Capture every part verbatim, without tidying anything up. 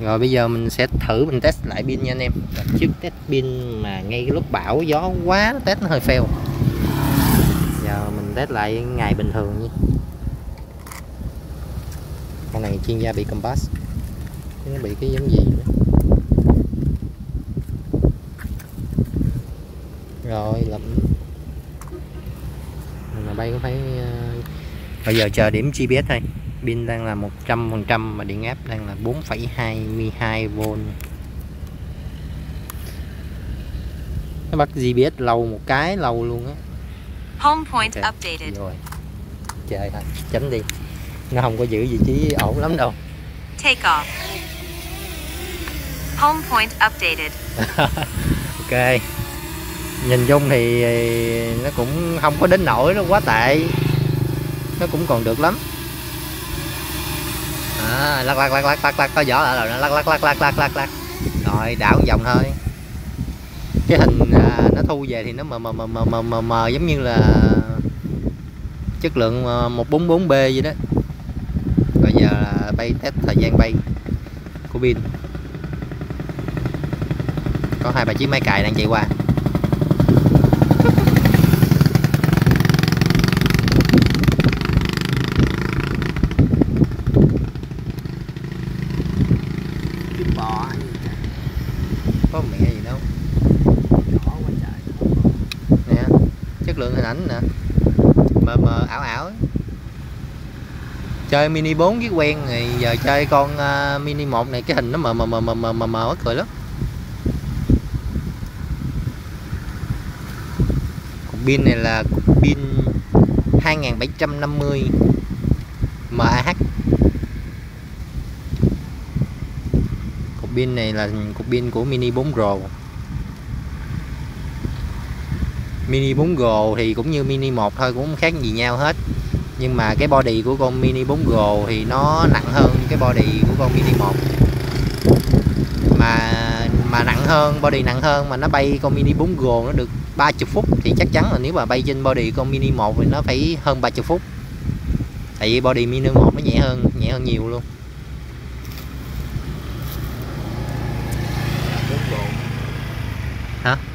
Rồi bây giờ mình sẽ thử mình test lại pin nha anh em. Trước test pin mà ngay cái lúc bão gió quá nó test nó hơi fail. Giờ mình test lại ngày bình thường nha. Con này chuyên gia bị compass, nó bị cái giống gì nữa. Rồi lắm. Mà bay cũng phải uh... bây giờ chờ điểm giê pê ét thôi. Pin đang là một trăm phần trăm mà điện áp đang là bốn phẩy hai mươi hai vôn. Nó bắt giê pê ét lâu một cái lâu luôn á. Home point Okay. updated. Rồi. Trời ơi, tránh đi. Nó không có giữ vị trí ổn lắm đâu. Take off. Home point updated. Ok. Nhìn chung thì nó cũng không có đến nỗi nó quá tệ. Nó cũng còn được lắm. À, lắc lắc lắc lắc lắc lắc có gió lại rồi, nó lắc lắc lắc lắc lắc lắc lắc. Rồi đảo vòng thôi. Cái hình à, nó thu về thì nó mờ mờ mờ mờ mờ mờ, mờ giống như là chất lượng một bốn bốn B vậy đó. Bây giờ là bay test thời gian bay của pin. Có hai ba chiếc máy cày đang chạy qua. Bò có mẹ gì đâu. Nè, chất lượng hình ảnh nè, mờ mờ ảo ảo. Chơi mini bốn cái quen thì giờ chơi con uh, mini một này cái hình nó mờ mờ mờ mờ mờ mờ mờ mắc cười lắm. Cục pin này là cục pin hai nghìn bảy trăm năm mươi mAh. Cục pin này là cục pin của Mini bốn Pro. Mini bốn Pro thì cũng như Mini một thôi, cũng không khác gì nhau hết. Nhưng mà cái body của con Mini bốn Pro thì nó nặng hơn cái body của con Mini một. Mà mà nặng hơn, body nặng hơn mà nó bay con Mini bốn Pro nó được ba mươi phút thì chắc chắn là nếu mà bay trên body con Mini một thì nó phải hơn ba mươi phút. Tại vì body Mini một nó nhẹ hơn, nhẹ hơn nhiều luôn. Hả?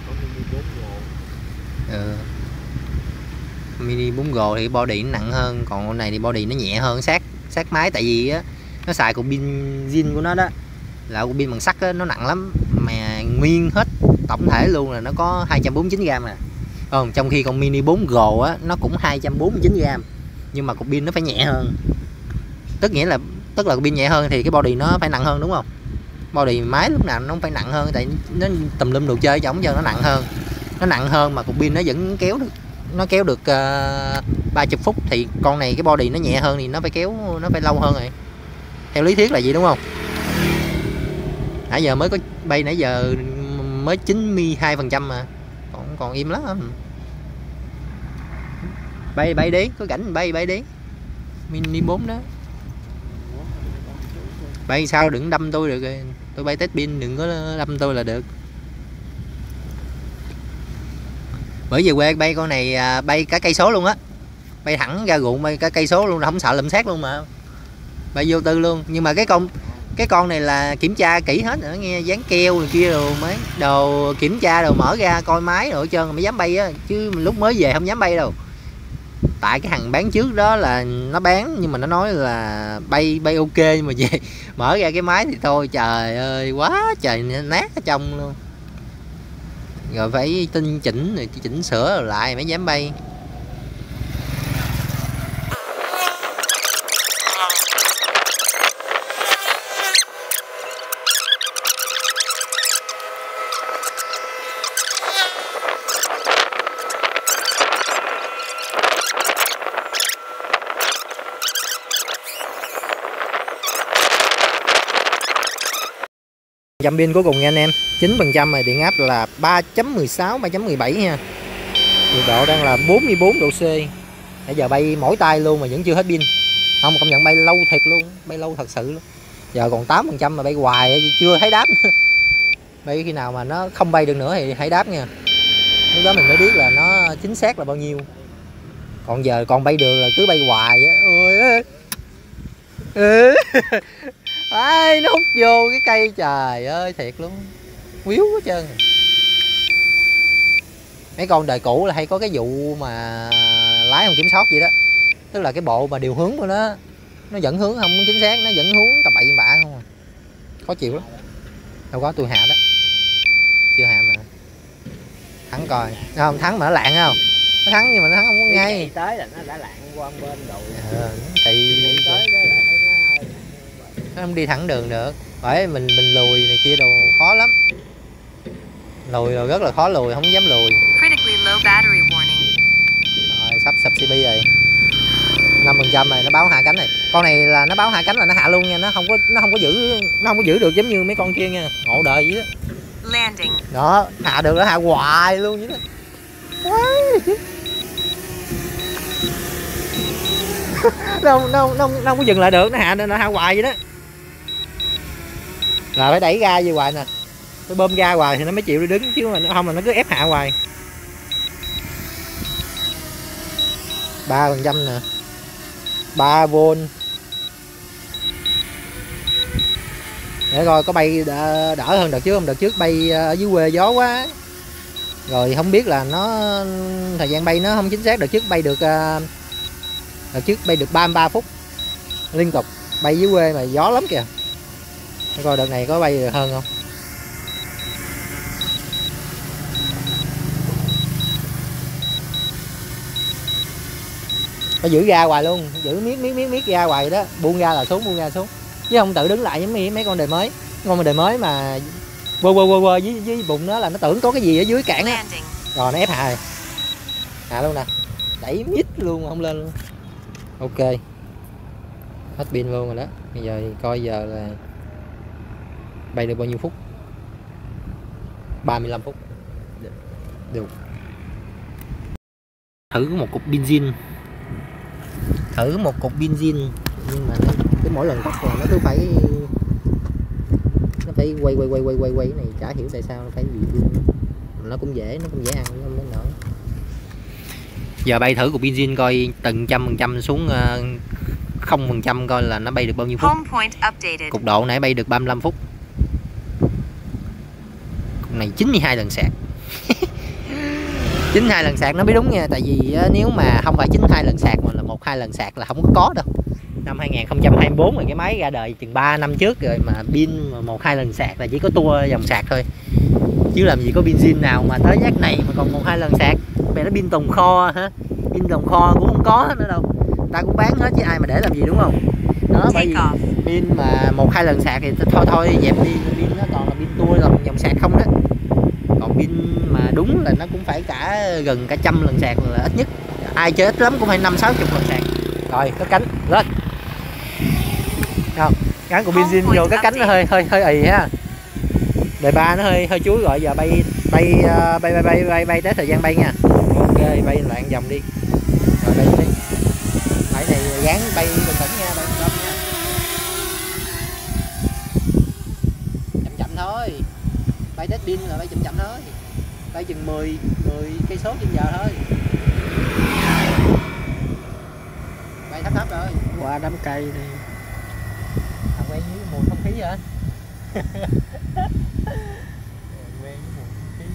Ừ. Mini bốn Pro thì body nó nặng hơn, còn con này thì body nó nhẹ hơn, sát sát máy. Tại vì á nó xài cục pin zin của nó đó, là cục pin bằng sắt á, nó nặng lắm mà nguyên hết tổng thể luôn là nó có hai trăm bốn mươi chín gam à. Không, trong khi con Mini bốn Pro á nó cũng hai trăm bốn mươi chín gam nhưng mà cục pin nó phải nhẹ hơn. Tức nghĩa là tức là cục pin nhẹ hơn thì cái body nó phải nặng hơn đúng không? Body máy lúc nào nó không phải nặng hơn, tại nó tùm lum đồ chơi trong giờ nó nặng hơn. Nó nặng hơn mà cục pin nó vẫn kéo được, nó kéo được uh, ba mươi phút thì con này cái body nó nhẹ hơn thì nó phải kéo, nó phải lâu hơn rồi. Theo lý thuyết là gì đúng không? Nãy giờ mới có bay, nãy giờ mới chín mươi hai phần trăm mà còn còn im lắm. Bay bay đi, có cảnh bay bay đi. Mini bốn đó. Bay sao đừng đâm tôi được rồi. Tôi bay test pin đừng có đâm tôi là được. Bởi về quê bay con này bay cả cây số luôn á. Bay thẳng ra ruộng bay cả cây số luôn, không sợ lùm xét luôn mà. Bay vô tư luôn, nhưng mà cái con cái con này là kiểm tra kỹ hết nữa nghe, dán keo rồi kia rồi mấy đồ kiểm tra rồi mở ra coi máy rồi hết trơn mới dám bay á, chứ lúc mới về không dám bay đâu. Tại cái thằng bán trước đó là nó bán nhưng mà nó nói là bay bay ok, nhưng mà về mở ra cái máy thì thôi trời ơi quá trời nát ở trong luôn. Rồi phải tinh chỉnh rồi chỉnh sửa rồi lại mới dám bay. Dăm pin cuối cùng nha anh em, chín phần trăm rồi, điện áp là ba chấm mười sáu, ba chấm mười bảy nha. Nhiệt độ đang là bốn mươi bốn độ C. Bây giờ bay mỏi tay luôn mà vẫn chưa hết pin. Không, công nhận bay lâu thiệt luôn, bay lâu thật sự luôn. Giờ còn tám phần trăm mà bay hoài chưa thấy đáp nữa. Bay khi nào mà nó không bay được nữa thì hãy đáp nha. Lúc đó mình mới biết là nó chính xác là bao nhiêu. Còn giờ còn bay được là cứ bay hoài á. Ôi ơi. Ai nó hút vô cái cây, trời ơi thiệt luôn, quýu hết trơn. Mấy con đời cũ là hay có cái vụ mà lái không kiểm soát gì đó, tức là cái bộ mà điều hướng của nó nó dẫn hướng không chính xác, nó dẫn hướng tầm bậy bạ không à. Khó chịu lắm. Đâu có, tôi hạ đó, chưa hạ mà. Thắng coi không, thắng mà nó lạng không, nó thắng nhưng mà nó thắng không có ngay. Tới là nó đã lạng qua bên rồi. Ờ, thì Tới cái lại nó nó không đi thẳng đường được, phải mình mình lùi này kia đồ khó lắm, lùi rồi rất là khó lùi, không dám lùi. Critically low battery warning. Rồi sắp sập xê pê rồi, năm phần trăm rồi, nó báo hạ cánh này. Con này là nó báo hạ cánh là nó hạ luôn nha, nó không có nó không có giữ nó không có giữ được giống như mấy con kia nha, ngộ đời vậy đó. Landing. Đó, hạ được nó hạ hoài luôn vậy đó. nó, nó, nó, nó không có dừng lại được, nó hạ nó hạ hoài vậy đó. Là phải đẩy ga về hoài nè, phải bơm ga hoài thì nó mới chịu đi đứng, chứ mà nó không là nó cứ ép hạ hoài. Ba phần trăm nè, ba vôn. Để coi có bay đỡ, đỡ hơn đợt trước không? Đợt trước bay ở dưới quê gió quá, rồi không biết là nó thời gian bay nó không chính xác. Đợt trước bay được đợt trước bay được ba mươi ba phút liên tục, bay dưới quê mà gió lắm kìa. Để coi đợt này có bay được hơn không. Phải giữ ga hoài luôn, giữ miết miết miết miết ga hoài đó, buông ga là xuống, buông ga xuống, chứ không tự đứng lại giống như mấy con đời mới. Con đời mới mà quơ quơ quơ quơ với, với bụng nó là nó tưởng có cái gì ở dưới cản á, rồi nó ép hạ rồi, hạ luôn nè, đẩy mít luôn không lên luôn. Ok, hết pin luôn rồi đó. Bây giờ coi giờ là bay được bao nhiêu phút. Ba mươi lăm phút được. Thử một cục pin zin, thử một cục pin zin, nhưng mà nó, cái mỗi lần tắt là nó cứ phải nó phải quay quay quay quay quay quay cái này, chả hiểu tại sao nó phải gì luôn. Nó cũng dễ, nó cũng dễ ăn, không đến nổi. Giờ bay thử cục pin zin coi từng trăm phần trăm xuống không phần trăm coi là nó bay được bao nhiêu phút. Cục độ nãy bay được ba mươi lăm phút, cục này chín mươi hai lần sạc. chín mươi hai lần sạc nó mới đúng nha, tại vì nếu mà không phải chín mươi hai lần sạc mà là một hai lần sạc là không có có đâu. Năm hai nghìn không trăm hai mươi tư rồi, cái máy ra đời chừng ba năm trước rồi mà pin một hai lần sạc là chỉ có tua dòng sạc thôi, chứ làm gì có pin zin nào mà tới giác này mà còn một hai lần sạc. Mẹ nó pin tồn kho hả, pin tồn kho cũng không có nữa đâu, ta cũng bán hết chứ ai mà để làm gì, đúng không? Đó, bởi vì pin mà một hai lần sạc thì thôi thôi dẹp đi, pin nó toàn là pin tua dòng sạc không đó. Còn pin mà đúng là nó cũng phải cả gần cả trăm lần sạc là ít nhất, ai chơi ít lắm cũng phải năm sáu chục lần sạc. Rồi có cánh lên không, gắn của benzin vô cái cánh nó hơi hơi hơi ì ha, đời ba nó hơi hơi chuối. Rồi giờ bay bay bay bay bay bay, bay tới thời gian bay nha. Ok, bay loạn vòng đi, rồi bay đi. Máy này gán bay bình tĩnh nha, bay bình tĩnh nha, chậm chậm thôi, bay test pin là bay chậm chậm thôi, bay chừng mười mười cây số trên giờ thôi, bay thấp thấp rồi. Qua đám cây này thằng quen với mùi không khí hả? Quen với mùi không khí.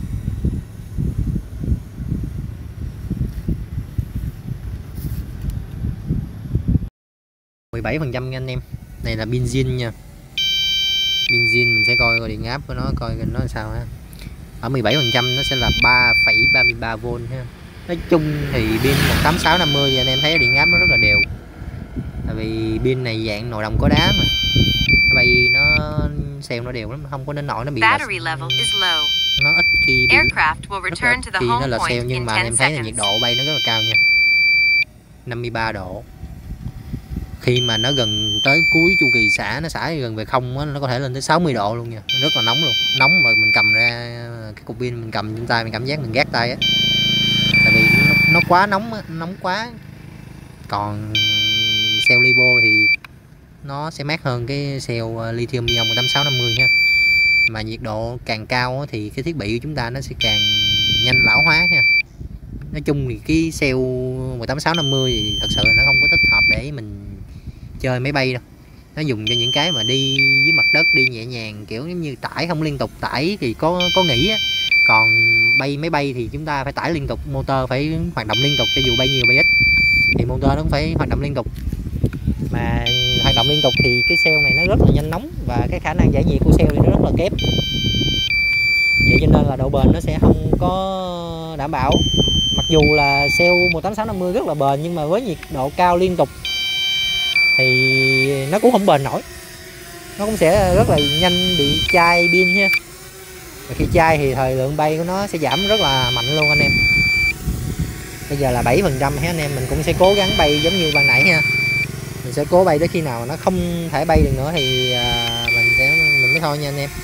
mười bảy phần trăm nha anh em. Này là pin zin nha. Pin zin mình sẽ coi coi điện áp của nó coi nó làm sao ha. Ở mười bảy phần trăm nó sẽ là ba phẩy ba mươi ba vôn ha. Nói chung thì pin một tám sáu năm mươi anh em thấy điện áp nó rất là đều. Tại vì pin này dạng nội đồng có đá mà. Nó bay nó xeo nó đều lắm, không có đến nổi nó bị là, nó ít khi bị, rất khi nó là xeo, nhưng mà em thấy là nhiệt độ bay nó rất là cao nha, năm mươi ba độ. Khi mà nó gần tới cuối chu kỳ xả, nó xả gần về không á, nó có thể lên tới sáu mươi độ luôn nha, rất là nóng luôn, nóng mà mình cầm ra cái cục pin mình cầm trên tay mình cảm giác mình gác tay á, tại vì nó, nó quá nóng á, nóng quá. Còn cell lipo thì nó sẽ mát hơn cái cell lithium ion một tám sáu năm mươi ha. Mà nhiệt độ càng cao thì cái thiết bị của chúng ta nó sẽ càng nhanh lão hóa nha. Nói chung thì cái cell một tám sáu năm mươi thì thật sự nó không có thích hợp để mình chơi máy bay đâu. nó dùng cho những cái mà đi dưới mặt đất, đi nhẹ nhàng, kiểu giống như tải không liên tục, tải thì có có nghỉ á. Còn bay máy bay thì chúng ta phải tải liên tục, motor phải hoạt động liên tục, cho dù bay nhiều bay ít thì motor nó cũng phải hoạt động liên tục. Mà hoạt động liên tục thì cái cell này nó rất là nhanh nóng, và cái khả năng giải nhiệt của cell thì nó rất là kém. Vậy cho nên là độ bền nó sẽ không có đảm bảo. Mặc dù là cell một tám sáu năm mươi rất là bền, nhưng mà với nhiệt độ cao liên tục thì nó cũng không bền nổi. Nó cũng sẽ rất là nhanh bị chai pin ha. Và khi chai thì thời lượng bay của nó sẽ giảm rất là mạnh luôn anh em. Bây giờ là bảy phần trăm ha anh em, mình cũng sẽ cố gắng bay giống như ban nãy ha. Mình sẽ cố bay tới khi nào nó không thể bay được nữa thì à, mình sẽ mình mới thôi nha anh em.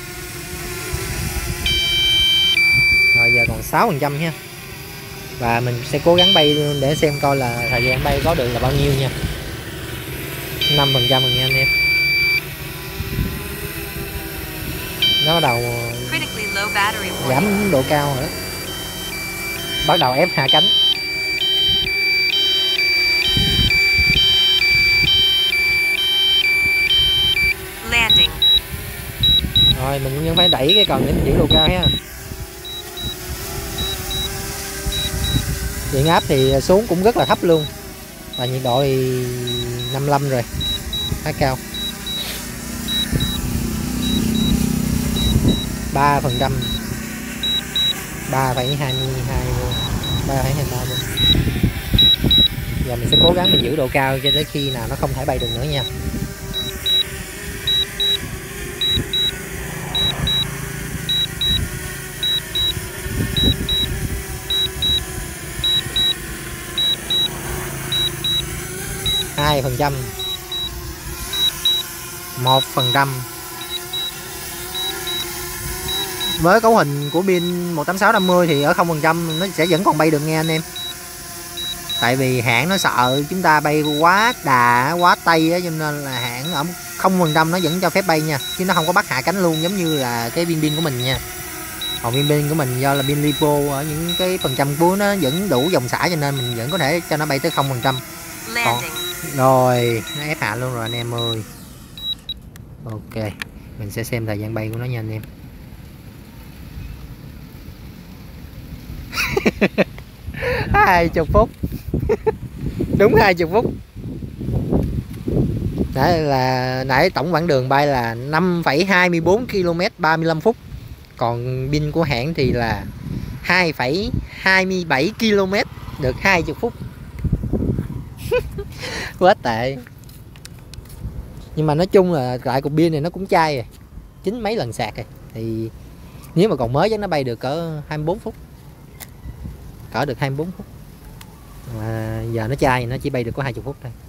Rồi giờ còn sáu phần trăm ha. Và mình sẽ cố gắng bay để xem coi là thời gian bay có được là bao nhiêu nha. năm phần trăm rồi nha anh em. Nó bắt đầu giảm độ cao rồi đó. Bắt đầu ép hạ cánh. Landing. Rồi mình vẫn phải đẩy cái cần để mình giữ độ cao ha. Điện áp thì xuống cũng rất là thấp luôn. Và nhiệt độ thì năm mươi lăm rồi, khá cao. ba phần trăm, ba phẩy hai mươi hai luôn, ba phẩy hai mươi ba luôn. Giờ mình sẽ cố gắng mình giữ độ cao cho đến khi nào nó không thể bay được nữa nha. hai phần trăm, một phần trăm. Với cấu hình của pin một tám sáu năm mươi thì ở không phần trăm nó sẽ vẫn còn bay được nghe anh em. Tại vì hãng nó sợ chúng ta bay quá đà, quá tây á, cho nên là hãng ở không phần trăm nó vẫn cho phép bay nha, chứ nó không có bắt hạ cánh luôn giống như là cái pin pin của mình nha. Còn pin pin của mình do là pin lipo ở những cái phần trăm cuối nó vẫn đủ dòng xả, cho nên mình vẫn có thể cho nó bay tới không phần trăm. Còn rồi nó ép hạ luôn rồi anh em ơi. Ok, mình sẽ xem thời gian bay của nó nha anh em. hai mươi phút. Đúng hai mươi phút. Nãy là nãy tổng quãng đường bay là năm phẩy hai mươi bốn ki lô mét, ba mươi lăm phút. Còn pin của hãng thì là hai phẩy hai mươi bảy ki lô mét, được hai mươi phút. Quá tệ. Nhưng mà nói chung là lại cục pin này nó cũng chai rồi, chín mấy lần sạc rồi. Thì nếu mà còn mới chắc nó bay được cỡ hai mươi bốn phút, cỡ được hai mươi bốn phút. Mà giờ nó chai nó chỉ bay được có hai mươi phút thôi.